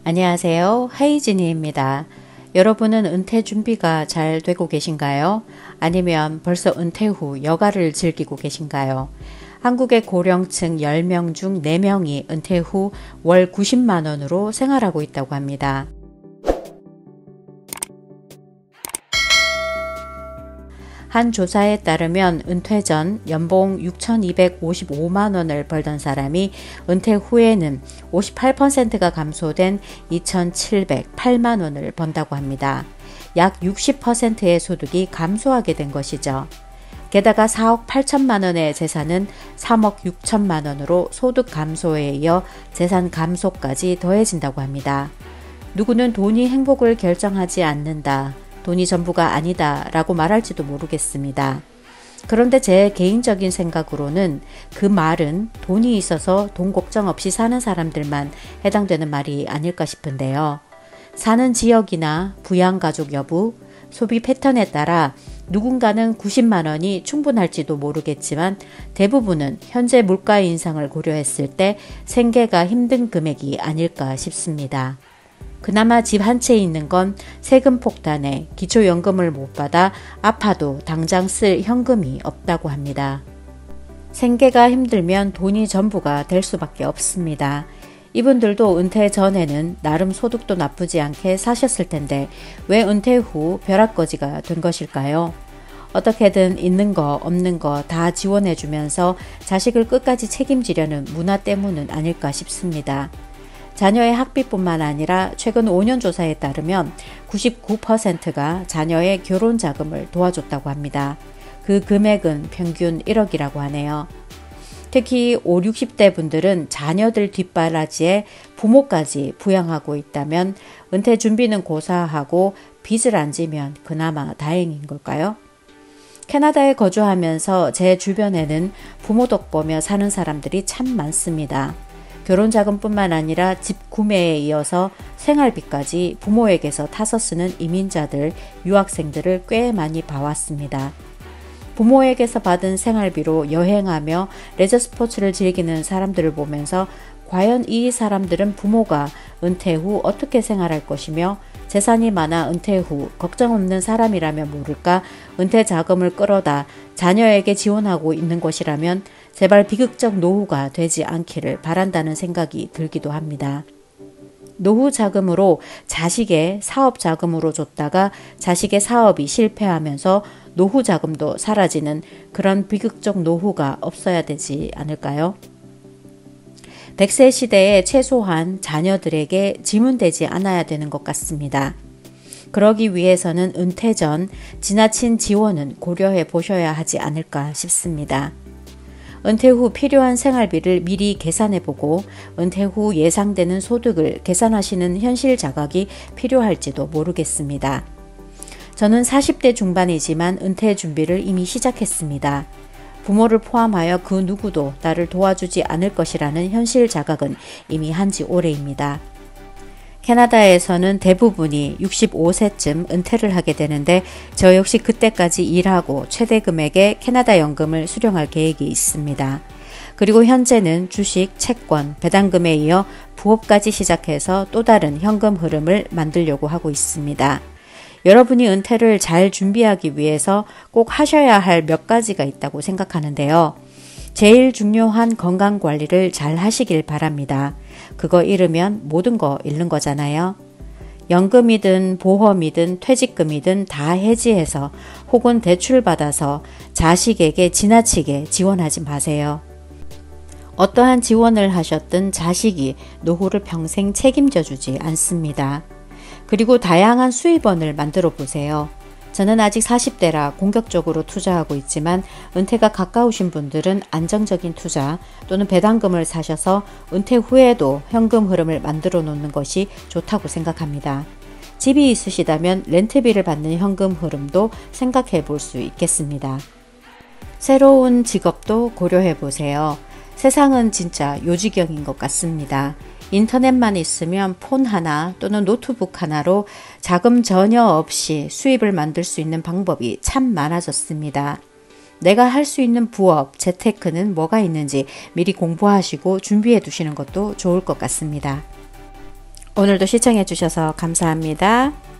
안녕하세요. 하이진이입니다. 여러분은 은퇴 준비가 잘 되고 계신가요? 아니면 벌써 은퇴 후 여가를 즐기고 계신가요? 한국의 고령층 10명 중 4명이 은퇴 후 월 90만 원으로 생활하고 있다고 합니다. 한 조사에 따르면 은퇴 전 연봉 6,255만 원을 벌던 사람이 은퇴 후에는 58%가 감소된 2,708만 원을 번다고 합니다. 약 60%의 소득이 감소하게 된 것이죠. 게다가 4억 8천만 원의 재산은 3억 6천만 원으로 소득 감소에 이어 재산 감소까지 더해진다고 합니다. 누구는 돈이 행복을 결정하지 않는다. 돈이 전부가 아니다 라고 말할지도 모르겠습니다. 그런데 제 개인적인 생각으로는 그 말은 돈이 있어서 돈 걱정 없이 사는 사람들만 해당되는 말이 아닐까 싶은데요. 사는 지역이나 부양가족 여부, 소비 패턴에 따라 누군가는 90만 원이 충분할지도 모르겠지만 대부분은 현재 물가 인상을 고려했을 때 생계가 힘든 금액이 아닐까 싶습니다. 그나마 집 한 채 있는 건 세금 폭탄에 기초연금을 못 받아 아파도 당장 쓸 현금이 없다고 합니다. 생계가 힘들면 돈이 전부가 될 수밖에 없습니다. 이분들도 은퇴 전에는 나름 소득도 나쁘지 않게 사셨을 텐데 왜 은퇴 후 벼락거지가 된 것일까요? 어떻게든 있는 거 없는 거 다 지원해 주면서 자식을 끝까지 책임지려는 문화 때문은 아닐까 싶습니다. 자녀의 학비뿐만 아니라 최근 5년 조사에 따르면 99%가 자녀의 결혼 자금을 도와줬다고 합니다. 그 금액은 평균 1억이라고 하네요. 특히 5, 60대 분들은 자녀들 뒷바라지에 부모까지 부양하고 있다면 은퇴 준비는 고사하고 빚을 안 지면 그나마 다행인 걸까요? 캐나다에 거주하면서 제 주변에는 부모 덕 보며 사는 사람들이 참 많습니다. 결혼자금뿐만 아니라 집 구매에 이어서 생활비까지 부모에게서 타서 쓰는 이민자들, 유학생들을 꽤 많이 봐왔습니다. 부모에게서 받은 생활비로 여행하며 레저 스포츠를 즐기는 사람들을 보면서 과연 이 사람들은 부모가 은퇴 후 어떻게 생활할 것이며 재산이 많아 은퇴 후 걱정 없는 사람이라면 모를까 은퇴 자금을 끌어다 자녀에게 지원하고 있는 것이라면 제발 비극적 노후가 되지 않기를 바란다는 생각이 들기도 합니다. 노후 자금으로 자식의 사업 자금으로 줬다가 자식의 사업이 실패하면서 노후 자금도 사라지는 그런 비극적 노후가 없어야 되지 않을까요? 100세 시대에 최소한 자녀들에게 지문되지 않아야 되는 것 같습니다. 그러기 위해서는 은퇴 전 지나친 지원은 고려해 보셔야 하지 않을까 싶습니다. 은퇴 후 필요한 생활비를 미리 계산해보고 은퇴 후 예상되는 소득을 계산하시는 현실 자각이 필요할지도 모르겠습니다. 저는 40대 중반이지만 은퇴 준비를 이미 시작했습니다. 부모를 포함하여 그 누구도 나를 도와주지 않을 것이라는 현실 자각은 이미 한지 오래입니다. 캐나다에서는 대부분이 65세쯤 은퇴를 하게 되는데 저 역시 그때까지 일하고 최대 금액의 캐나다 연금을 수령할 계획이 있습니다. 그리고 현재는 주식, 채권, 배당금에 이어 부업까지 시작해서 또 다른 현금 흐름을 만들려고 하고 있습니다. 여러분이 은퇴를 잘 준비하기 위해서 꼭 하셔야 할 몇 가지가 있다고 생각하는데요. 제일 중요한 건강관리를 잘 하시길 바랍니다. 그거 잃으면 모든 거 잃는 거잖아요. 연금이든 보험이든 퇴직금이든 다 해지해서 혹은 대출받아서 자식에게 지나치게 지원하지 마세요. 어떠한 지원을 하셨든 자식이 노후를 평생 책임져 주지 않습니다. 그리고 다양한 수입원을 만들어 보세요. 저는 아직 40대라 공격적으로 투자하고 있지만 은퇴가 가까우신 분들은 안정적인 투자 또는 배당금을 사셔서 은퇴 후에도 현금 흐름을 만들어 놓는 것이 좋다고 생각합니다. 집이 있으시다면 렌트비를 받는 현금 흐름도 생각해 볼 수 있겠습니다. 새로운 직업도 고려해 보세요. 세상은 진짜 요지경인 것 같습니다. 인터넷만 있으면 폰 하나 또는 노트북 하나로 자금 전혀 없이 수입을 만들 수 있는 방법이 참 많아졌습니다. 내가 할 수 있는 부업, 재테크는 뭐가 있는지 미리 공부하시고 준비해 두시는 것도 좋을 것 같습니다. 오늘도 시청해 주셔서 감사합니다.